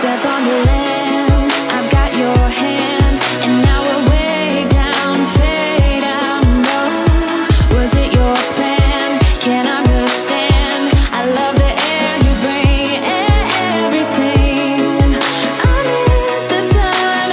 step on the land, I've got your hand, and now we're way down, fade out low. Was it your plan? Can't understand. I love the air you bring, everything. Amid the sun.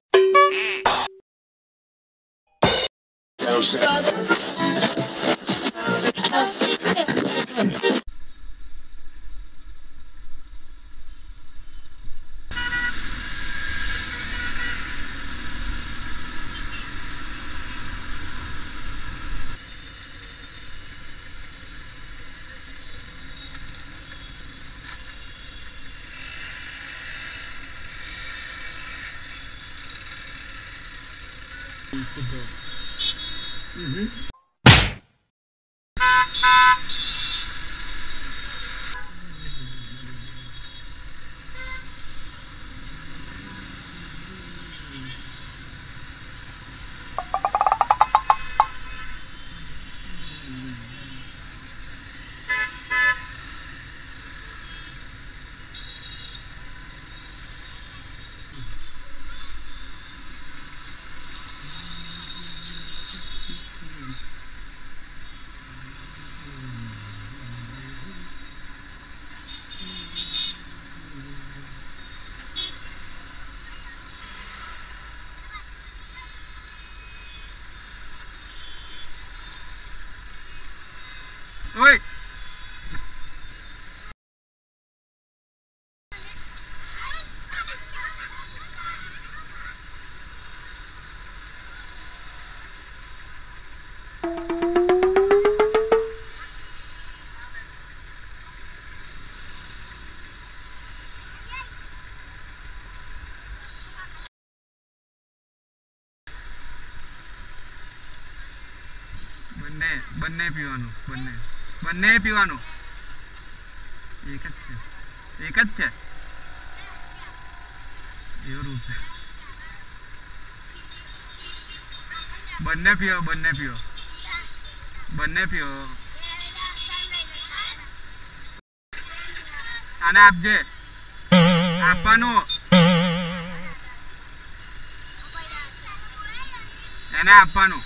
Oi! બંને પીવાનું બંને પીવાનું એક જ છે એવું રૂપ છે બંને પીઓ આને આપજે આપવાનું એને આપવાનું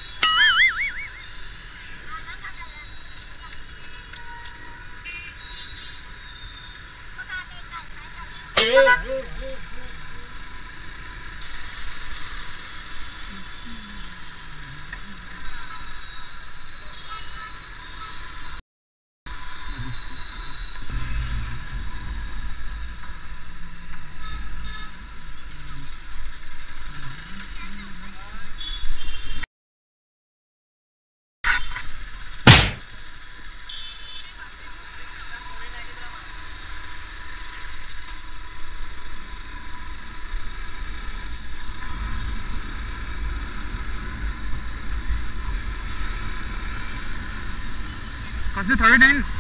કશું થયું નહીં